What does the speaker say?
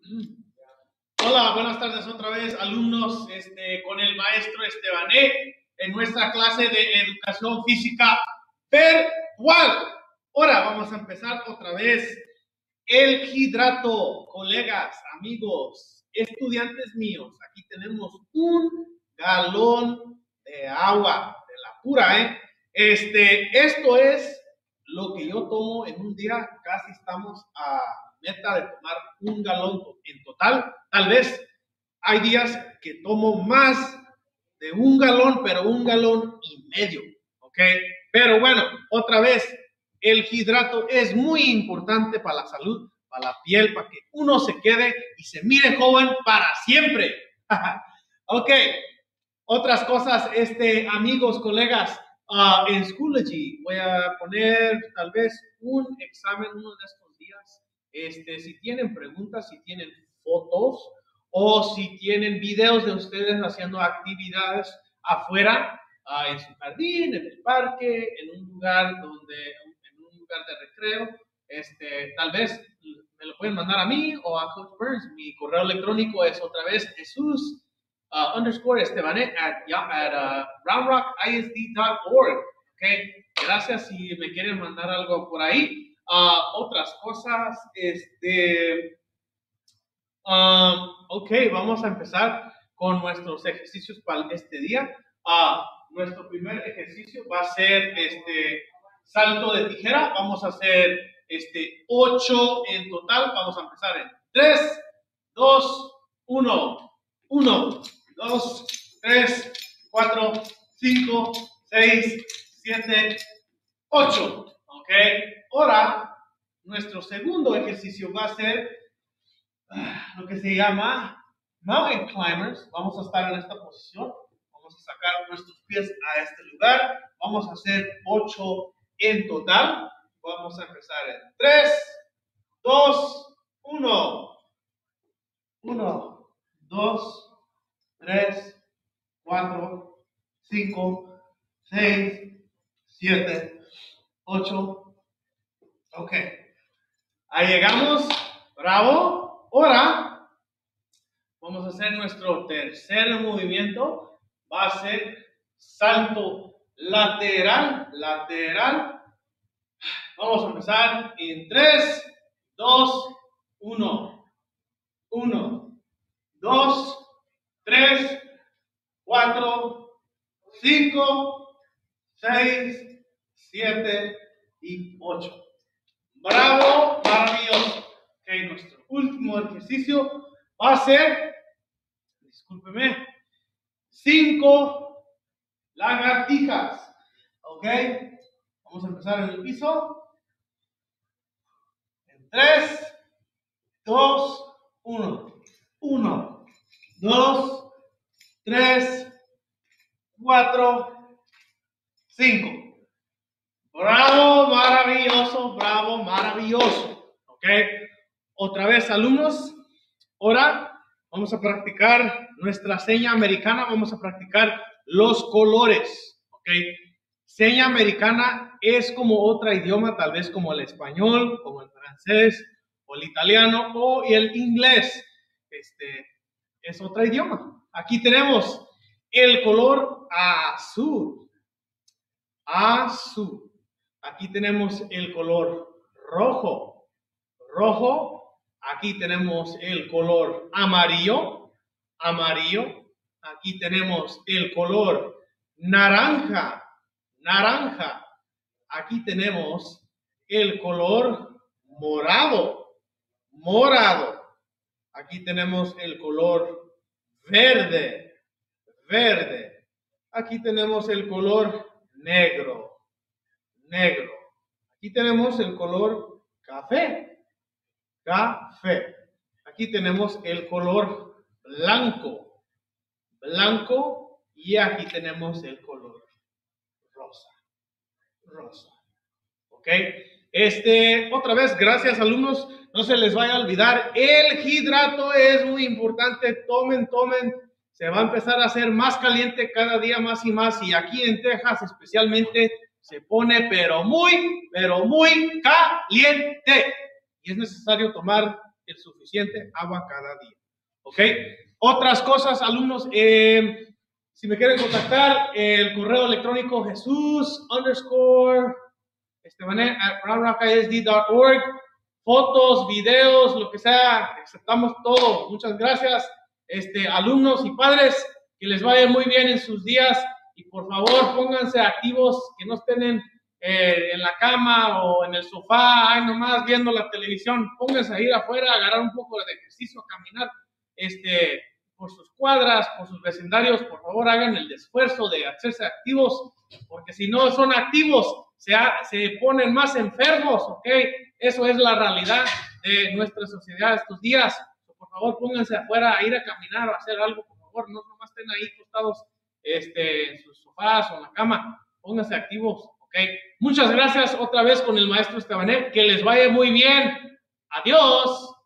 Hola, buenas tardes otra vez, alumnos, con el maestro Estebané en nuestra clase de educación física virtual. Ahora vamos a empezar otra vez el hidrato, colegas, amigos, estudiantes míos. Aquí tenemos un galón de agua, de la pura, ¿eh? Esto es lo que yo tomo en un día. Casi estamos a meta de tomar un galón en total. Tal vez hay días que tomo más de un galón, pero un galón y medio, ¿ok? Pero bueno, otra vez, el hidrato es muy importante para la salud, para la piel, para que uno se quede y se mire joven para siempre. Ok, otras cosas, amigos, colegas, en Schoology voy a poner tal vez un examen uno de estos días. Si tienen preguntas, si tienen fotos o si tienen videos de ustedes haciendo actividades afuera, en su jardín, en el parque, en un lugar de recreo, tal vez me lo pueden mandar a mí o a Coach Burns. Mi correo electrónico es otra vez Jesús _Estebané at roundrockisd.org. Okay, gracias si me quieren mandar algo por ahí. Otras cosas, ok, vamos a empezar con nuestros ejercicios para este día. Nuestro primer ejercicio va a ser salto de tijera. Vamos a hacer 8 en total. Vamos a empezar en 3, 2, 1, 1, 2, 3, 4, 5, 6, 7, 8. Ok, ahora nuestro segundo ejercicio va a ser lo que se llama Mountain Climbers. Vamos a estar en esta posición. Vamos a sacar nuestros pies a este lugar. Vamos a hacer 8 en total. Vamos a empezar en 3, 2, 1. 1, 2, 3, 4, 5, 6, 7, 8. Ok. Ahí llegamos. Bravo. Ahora vamos a hacer nuestro tercer movimiento. Va a ser salto lateral, lateral. Vamos a empezar en 3, 2, 1. 1, 2, 3, 4, 5, 6, 7 y 8. Bravo, maravilloso. Ok, nuestro último ejercicio va a ser, discúlpeme, 5 lagartijas. Ok, vamos a empezar en el piso. En 3, 2, 1. 1, 2, 3, 4, 5. Bravo, maravilloso, bravo, maravilloso. Ok, otra vez, alumnos. Ahora vamos a practicar nuestra seña americana. Vamos a practicar los colores. Ok, seña americana es como otro idioma, tal vez como el español, como el francés, o el italiano, o el inglés. Es otro idioma. Aquí tenemos el color azul. Azul. Aquí tenemos el color rojo. Rojo. Aquí tenemos el color amarillo. Amarillo. Aquí tenemos el color naranja. Naranja. Aquí tenemos el color morado. Morado. Aquí tenemos el color verde. Verde. Aquí tenemos el color negro. Negro. Aquí tenemos el color café. Café. Aquí tenemos el color blanco. Blanco. Y aquí tenemos el color rosa. Rosa. ¿Ok? Otra vez, gracias, alumnos. No se les vaya a olvidar, el hidrato es muy importante. Tomen, tomen. Se va a empezar a hacer más caliente cada día más y más. Y aquí en Texas especialmente se pone pero muy caliente. Y es necesario tomar el suficiente agua cada día. ¿Ok? Otras cosas, alumnos, si me quieren contactar, el correo electrónico jesus_estebanet@roundrockisd.org. Fotos, videos, lo que sea, aceptamos todo. Muchas gracias, alumnos y padres, que les vaya muy bien en sus días y por favor pónganse activos, que no estén en la cama o en el sofá, ahí nomás viendo la televisión. Pónganse a ir afuera, a agarrar un poco de ejercicio, a caminar, por sus cuadras, por sus vecindarios. Por favor, hagan el esfuerzo de hacerse activos, porque si no son activos, se ponen más enfermos, ¿ok? Eso es la realidad de nuestra sociedad estos días. Por favor, pónganse afuera a ir a caminar o a hacer algo, por favor, no nomás estén ahí acostados en sus sofás o en la cama. Pónganse activos, ¿ok? Muchas gracias otra vez con el maestro Estebanet. Que les vaya muy bien. Adiós.